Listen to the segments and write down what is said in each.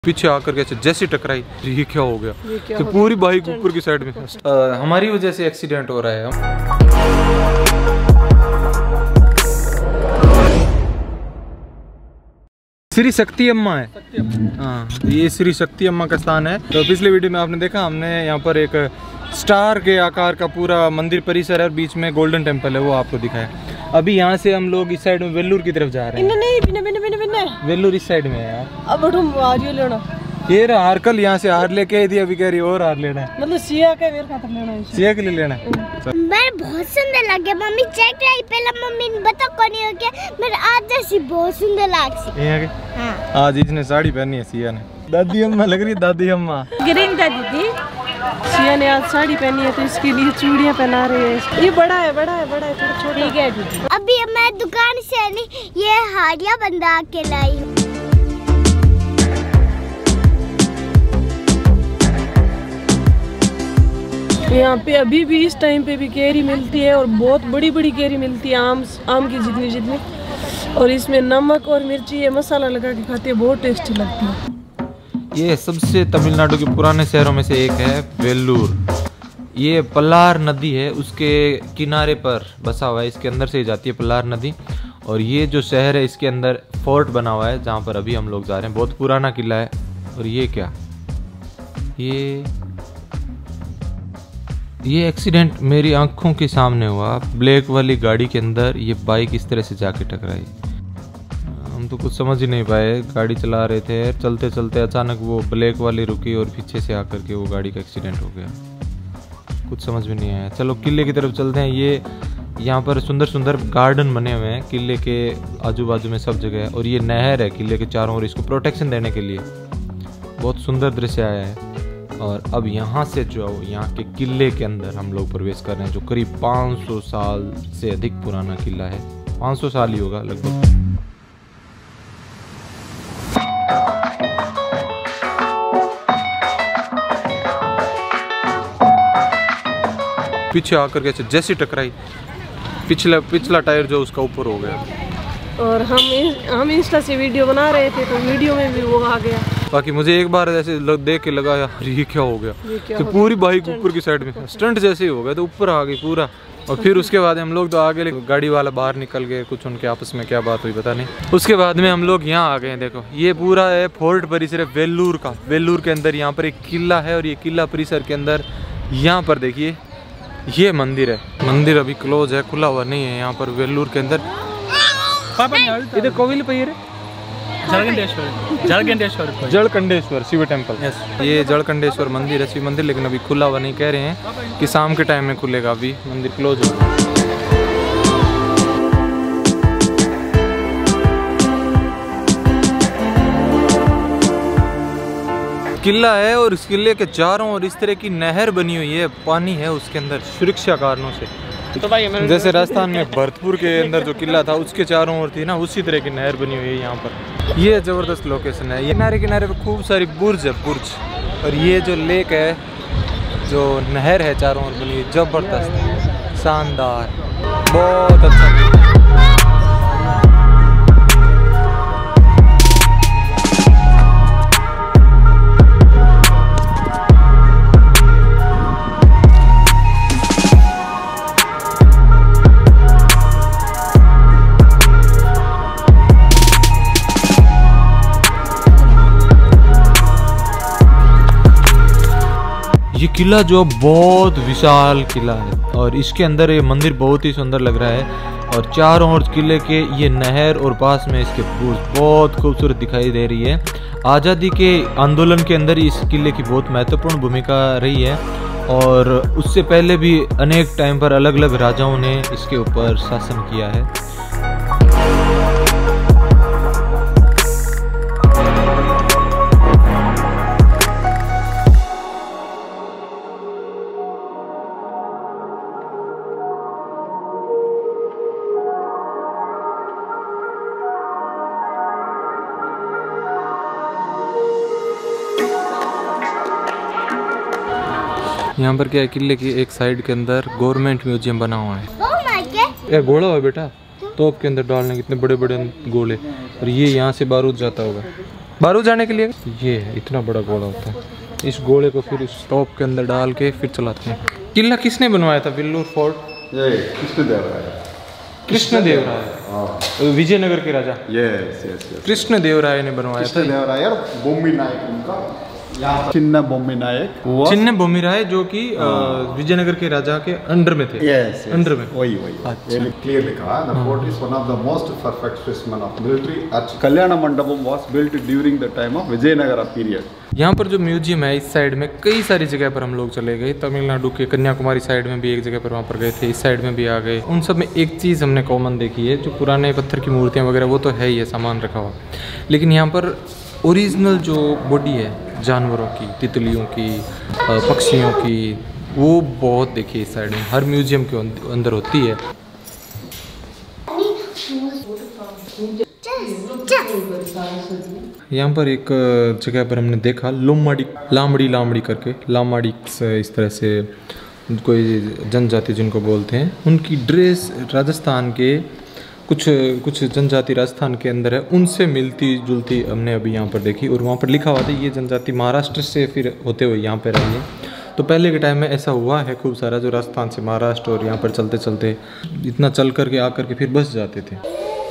पीछे आकर के जैसे टकराई, ये क्या हो गया तो पूरी बाइक ऊपर की साइड में हमारी वजह से एक्सीडेंट हो रहा है। श्री शक्ति अम्मा है, हाँ ये श्री शक्ति अम्मा का स्थान है। तो पिछले वीडियो में आपने देखा, हमने यहाँ पर एक स्टार के आकार का पूरा मंदिर परिसर है और बीच में गोल्डन टेम्पल है, वो आपको दिखाया। अभी यहाँ से हम लोग इस साइड में वेल्लूर की तरफ जा रहे हैं। नहीं, वेल्लूर इस साइड में है यार। अब लेना ये रहा हारकल, यहाँ से हार लेके आई थी, अभी कह रही और हार लेना है। मतलब सिया के मेरे खातर लेना है, सिया के लिए लेना है। मैं बहुत सुंदर लगे मम्मी, चेक रही पहले मम्मी ने बता कौन हो गया, मेरे आज जैसी बहुत सुंदर लागसी। ये हां आज इसने साड़ी पहनी है सिया ने। दादी अम्मा लग रही है, दादी अम्मा ग्रीन का दीदी। सिया ने आज साड़ी पहनी है तो इसके लिए चूड़ियां पहना रहे हैं। ये बड़ा है थोड़ा छोटा। ठीक है दीदी। अभी मैं दुकान से नहीं ये हाड़िया बंदा के लाई हूँ। यहाँ पे अभी भी इस टाइम पे भी केरी मिलती है और बहुत बड़ी बड़ी केरी मिलती है, आम की जितनी। और इसमें नमक और मिर्ची ये मसाला लगा के खाते हैं, बहुत टेस्टी लगती है। ये सबसे तमिलनाडु के पुराने शहरों में से एक है वेल्लूर। ये पल्लार नदी है, उसके किनारे पर बसा हुआ है, इसके अंदर से ही जाती है पल्लार नदी। और ये जो शहर है इसके अंदर फोर्ट बना हुआ है जहाँ पर अभी हम लोग जा रहे हैं, बहुत पुराना किला है। और ये क्या, ये एक्सीडेंट मेरी आंखों के सामने हुआ। ब्लैक वाली गाड़ी के अंदर ये बाइक इस तरह से जाके टकराई। हम तो कुछ समझ ही नहीं पाए, गाड़ी चला रहे थे, चलते चलते अचानक वो ब्लैक वाली रुकी और पीछे से आकर के वो गाड़ी का एक्सीडेंट हो गया। कुछ समझ में नहीं आया। चलो किले की तरफ चलते हैं। ये यहाँ पर सुंदर सुंदर गार्डन बने हुए हैं किले के आजू बाजू में सब जगह। और ये नहर है किले के चारों ओर, इसको प्रोटेक्शन देने के लिए। बहुत सुंदर दृश्य आया है। और अब यहाँ से जो यहाँ के किले के अंदर हम लोग प्रवेश कर रहे हैं, जो करीब 500 साल से अधिक पुराना किला है। 500 साल ही होगा लगभग। पीछे आकर के जैसे टकराई, पिछला टायर जो उसका ऊपर हो गया। और हम इंस्टा से वीडियो बना रहे थे तो वीडियो में भी वो आ गया। बाकी मुझे एक बार ऐसे देख के लगा यार ये क्या हो गया, तो पूरी बाइक ऊपर की साइड में स्टंट जैसे ही हो गया, तो ऊपर आ गई पूरा। और फिर उसके बाद हम लोग तो आगे, गाड़ी वाला बाहर निकल गए, कुछ उनके आपस में क्या बात हुई पता नहीं। उसके बाद में हम लोग यहाँ आ गए। देखो ये पूरा है फोर्ट परिसर वेल्लूर का। वेल्लूर के अंदर यहाँ पर एक किला है और ये किला परिसर के अंदर यहाँ पर देखिए ये मंदिर है। मंदिर अभी क्लोज है, खुला हुआ नहीं है यहाँ पर वेल्लूर के अंदर। इधर कोविल पे जलकंडेश्वर शिव टेम्पल। ये जलकंडेश्वर मंदिर है, शिव मंदिर, लेकिन अभी खुला हुआ नहीं। कह रहे हैं कि शाम के टाइम में खुलेगा, अभी मंदिर क्लोज है। किला है और इस किले के चारों ओर इस तरह की नहर बनी हुई है, पानी है उसके अंदर सुरक्षा कारणों से। तो भाई जैसे राजस्थान में भरतपुर के अंदर जो किला था उसके चारों ओर थी ना, उसी तरह की नहर बनी हुई है यहाँ पर। ये जबरदस्त लोकेशन है। ये किनारे पे खूब सारी बुर्ज है, बुर्ज। और ये जो लेक है, जो नहर है चारों ओर बनी हुई, जबरदस्त शानदार, बहुत अच्छा। ये किला जो बहुत विशाल किला है और इसके अंदर ये मंदिर बहुत ही सुंदर लग रहा है। और चारों ओर किले के ये नहर और पास में इसके बुर्ज बहुत खूबसूरत दिखाई दे रही है। आज़ादी के आंदोलन के अंदर इस किले की बहुत महत्वपूर्ण भूमिका रही है। और उससे पहले भी अनेक टाइम पर अलग अलग राजाओं ने इसके ऊपर शासन किया है। यहाँ पर क्या है, किले की एक साइड के अंदर गवर्नमेंट म्यूजियम बना हुआ है। ये घोड़ा है बेटा, तोप के अंदर डालने, कितने बड़े बड़े गोले। और ये यहाँ से बारूद जाता होगा। बारू जाने के लिए ये इतना बड़ा घोड़ा होता है, इस घोड़े को फिर इस टॉप के अंदर डाल के फिर चलाते हैं। किला किसने बनवाया था वेल्लूर फोर्ट? ये कृष्णदेवराय। कृष्णदेवराय विजयनगर के राजा। यस यस यस, कृष्णदेवराय ने बनवाया था। कृष्णदेवराय और बोम्बी नायक उनका चिन्ना बोम्बी नायक, चिन्ना बोम्बी राय जो कि विजयनगर के राजा के अंडर में थे। यस अंडर में वही ये क्लियर लिखा है, the fort is one of the most perfect specimen of military arch. Kalyana Mandapam was built during the time of Vijayanagara period. यहाँ पर जो म्यूजियम है इस साइड में कई सारी जगह पर हम लोग चले गए। तमिलनाडु के कन्याकुमारी साइड में भी एक जगह पर वहाँ पर गए थे, इस साइड में भी आ गए। उन सब में एक चीज़ हमने कॉमन देखी है, जो पुराने पत्थर की मूर्तियाँ वगैरह वो तो है ही है, सामान रखा हुआ, लेकिन यहाँ पर ओरिजिनल जो बॉडी है जानवरों की, तितलियों की, पक्षियों की, वो बहुत देखी इस साइड में, हर म्यूजियम के अंदर होती है। यहाँ पर एक जगह पर हमने देखा लामड़ी करके, लामाड़ी इस तरह से कोई जनजाति जिनको बोलते हैं, उनकी ड्रेस राजस्थान के कुछ जनजाति राजस्थान के अंदर है, उनसे मिलती जुलती हमने अभी यहाँ पर देखी। और वहाँ पर लिखा हुआ था ये जनजाति महाराष्ट्र से फिर होते हुए यहाँ पर आई है। तो पहले के टाइम में ऐसा हुआ है खूब सारा, जो राजस्थान से महाराष्ट्र और यहाँ पर चलते चलते इतना चल करके आकर के फिर बस जाते थे।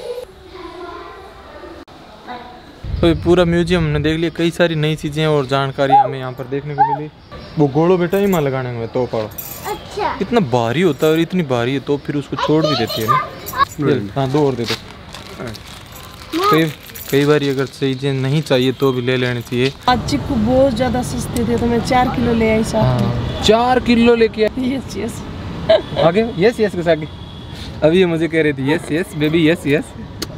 तो पूरा म्यूजियम हमने देख लिया, कई सारी नई चीज़ें और जानकारी हमें यहाँ पर देखने को मिली। वो घोड़ो बेटा ही माँ लगाने में तो पाड़ो, अच्छा इतना भारी होता है और इतनी भारी है तो फिर उसको छोड़ भी देती है ना। हाँ 2 और दे दो। कई बार अगर चीजें नहीं चाहिए तो भी ले लेनी चाहिए। आज चिक्कू बहुत ज्यादा सस्ते थे तो मैं 4 किलो ले आई साथ में। 4 किलो लेके आई? यस यस आगे यस यस के आगे अभी ये मुझे कह रही थी yes yes baby yes yes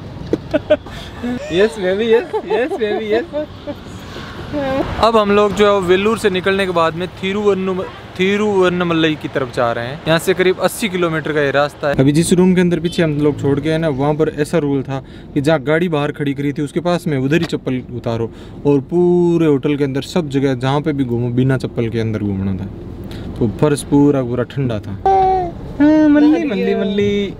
yes baby yes yes baby yes. अब हम लोग जो है वेल्लूर से निकलने के बाद में थिरुवन्नमलई की तरफ जा रहे हैं। यहाँ से करीब 80 किलोमीटर का ये रास्ता है। अभी जिस रूम के अंदर पीछे हम लोग छोड़ के हैं ना, वहाँ पर ऐसा रूल था कि जहाँ गाड़ी बाहर खड़ी करी थी उसके पास में उधर ही चप्पल उतारो, और पूरे होटल के अंदर सब जगह जहाँ पे भी घूमो बिना चप्पल के अंदर घूमना था। तो फर्श पूरा ठंडा था। मल्ली मल्ली मल्ली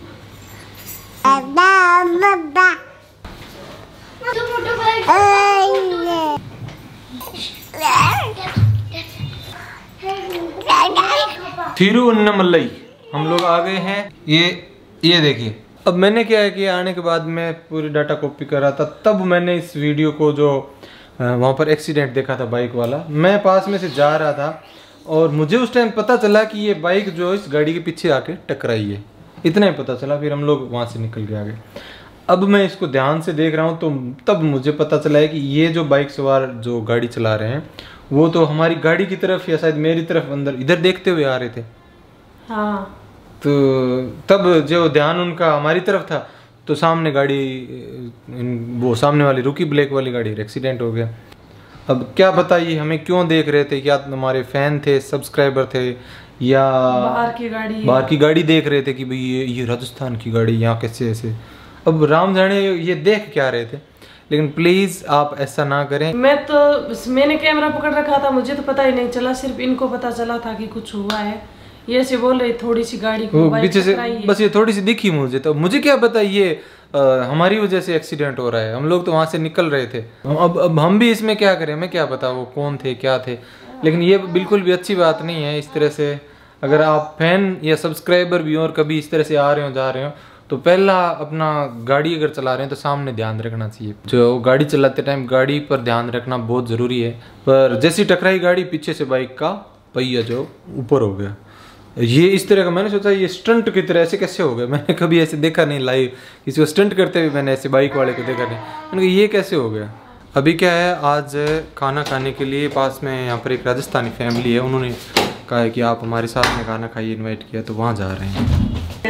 थिरुवन्नमलई हम लोग आ गए हैं। ये देखिए, अब मैंने क्या है कि आने के बाद मैं पूरी डाटा कॉपी कर रहा था, तब मैंने इस वीडियो को जो वहाँ पर एक्सीडेंट देखा था बाइक वाला, मैं पास में से जा रहा था और मुझे उस टाइम पता चला कि ये बाइक जो इस गाड़ी के पीछे आके टकराई है, इतना ही पता चला। फिर हम लोग वहाँ से निकल के आ गए। अब मैं इसको ध्यान से देख रहा हूँ तो तब मुझे पता चला है कि ये जो बाइक सवार जो गाड़ी चला रहे हैं वो तो हमारी गाड़ी की तरफ या शायद मेरी तरफ अंदर इधर देखते हुए आ रहे थे। हाँ। तो तब जो ध्यान उनका हमारी तरफ था तो सामने गाड़ी, वो सामने वाली रुकी ब्लैक वाली गाड़ी, एक्सीडेंट हो गया। अब क्या पता ये हमें क्यों देख रहे थे, क्या हमारे फैन थे, सब्सक्राइबर थे, या बाहर की गाड़ी देख रहे थे कि भाई ये राजस्थान की गाड़ी यहाँ कैसे ऐसे। अब राम जाने ये देख क्या रहे थे, लेकिन प्लीज आप ऐसा ना करें। मैंने कैमरा पकड़ रखा था, मुझे तो पता ही नहीं चला, सिर्फ इनको पता चला था कि कुछ हुआ है। ये से बोल रही थोड़ी सी गाड़ी को पीछे से बस ये थोड़ी सी दिखी मुझे, तो मुझे क्या पता ये हमारी वजह से एक्सीडेंट हो रहा है। हम लोग तो वहां से निकल रहे थे। अब हम भी इसमें क्या करें, हमें क्या पता वो कौन थे क्या थे। लेकिन ये बिल्कुल भी अच्छी बात नहीं है इस तरह से। अगर आप फैन या सब्सक्राइबर भी हो और कभी इस तरह से आ रहे हो जा रहे हो, तो पहला अपना गाड़ी अगर चला रहे हैं तो सामने ध्यान रखना चाहिए। जो गाड़ी चलाते टाइम गाड़ी पर ध्यान रखना बहुत ज़रूरी है। पर जैसी टकराई गाड़ी, पीछे से बाइक का पहिया जो ऊपर हो गया, ये इस तरह का। मैंने सोचा ये स्टंट की तरह ऐसे कैसे हो गया, मैंने कभी ऐसे देखा नहीं लाइव, किसी को स्टंट करते हुए मैंने ऐसे बाइक वाले को देखा नहीं। मैंने कहा ये कैसे हो गया। अभी क्या है, आज खाना खाने के लिए पास में यहाँ पर एक राजस्थानी फैमिली है, उन्होंने कहा है कि आप हमारे साथ में खाना खाइए, इन्वाइट किया, तो वहाँ जा रहे हैं।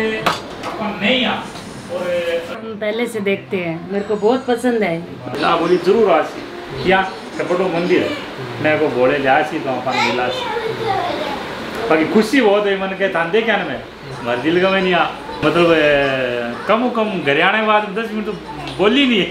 हम पहले से देखते हैं, मेरे को बहुत पसंद है। बोली जरूर आज क्या कपड़ों मंदिर मैं को बोले जा सी तो अपन मिला बाकी खुशी बहुत है। मन के थांदे क्या ना मैं दिल का में नहीं आ, मतलब कम घर आने के बाद 10 मिनट तो बोली नहीं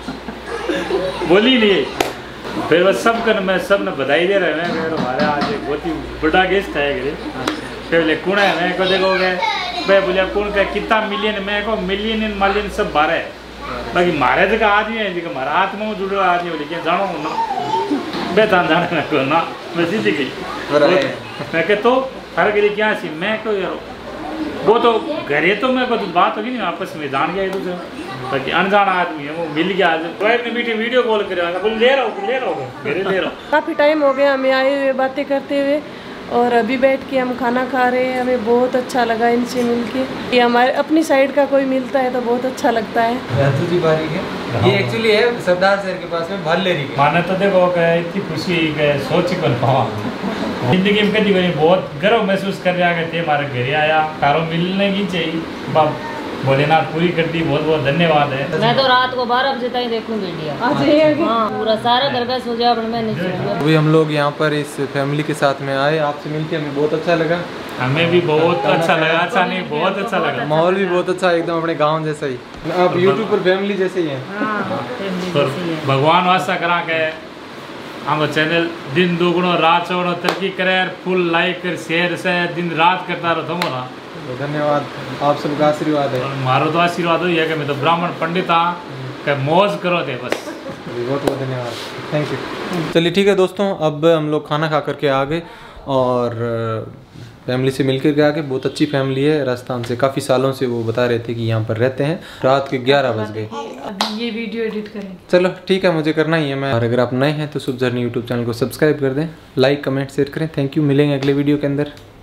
फिर बस सब कर मैं सब ने बधाई दे रहे हैं। हमारे आज एक बहुत ही बड़ा गेस्ट है। फिर बोले कौन है, मैं को देखोगे मैं बोलिया कौन का कितना मिलियन, मैं को मिलियन मालियन सब 12 है। बाकी मारे जगह आदमी है जी मारा आत्मा में जुड़े आदमी हो लेकिन जानो ना बेतान जाने में को ना मैं सीधी गई मैं के तो हर के लिए क्या सी मैं को यार वो तो घरे तो मैं को बात होगी नहीं आपस में जान गया एक दूसरे बाकी अनजान आदमी है वो मिल गया आज ड्राइव ने मीटिंग वीडियो कॉल करेगा बोल ले रहा हूँ मेरे ले रहा हूँ। काफ़ी टाइम हो गया हमें आए हुए बातें करते हुए और अभी बैठ के हम खाना खा रहे हैं। हमें बहुत अच्छा लगा इनसे मिलके। ये हमारे अपनी साइड का कोई मिलता है तो बहुत अच्छा लगता है। जी बारी है ये एक्चुअली है सरदार शहर के पास में भालेरी के। माने तो देखो इतनी खुशी के सोच कर पावा जिंदगी में कभी कभी बहुत गर्व महसूस कर रहा है थे हमारे घर आया कारो मिलने की चाहिए बाप भोलेनाथ पूरी कर दी। बहुत बहुत धन्यवाद है। मैं तो रात को 12 बजे तक देखूं वीडियो। हाँ पूरा सारा घर का सो जाए मैं नहीं सोऊंगा। अभी हम लोग यहाँ पर इस फैमिली के साथ में आए, आपसे मिलके हमें बहुत अच्छा लगा। हमें भी बहुत अच्छा लगा। अच्छा नहीं बहुत अच्छा लगा। माहौल भी बहुत अच्छा एकदम अपने गांव जैसा ही। आप यूट्यूब पर फैमिली जैसे ही हैं। भगवान वास्ता करा के हम चैनल दिन दुगुनो रात चौगुनो तरक्की करे फुल लाइक कर शेयर से दिन रात करता रहो ना। धन्यवाद आप सबका आशीर्वाद है। मारो तो आशीर्वाद हो है कि मैं तो ब्राह्मण पंडित हाँ मौज करो थे बस। बहुत बहुत धन्यवाद थैंक यू। चलिए ठीक है दोस्तों अब हम लोग खाना खा करके आ गए और फैमिली से मिल कर आगे। बहुत अच्छी फैमिली है राजस्थान से। काफ़ी सालों से वो बता रहे थे कि यहाँ पर रहते हैं। रात के 11 बज गए। अभी ये वीडियो एडिट करें। चलो ठीक है मुझे करना ही है मैं। और अगर आप नए हैं तो शुभ जर्नी यूट्यूब चैनल को सब्सक्राइब कर दें, लाइक कमेंट शेयर करें। Thank you. मिलेंगे अगले वीडियो के अंदर।